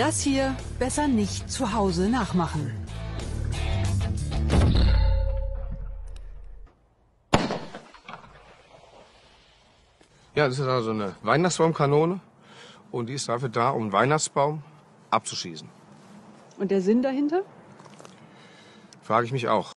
Das hier besser nicht zu Hause nachmachen. Ja, das ist also eine Weihnachtsbaumkanone und die ist dafür da, um einen Weihnachtsbaum abzuschießen. Und der Sinn dahinter? Frage ich mich auch.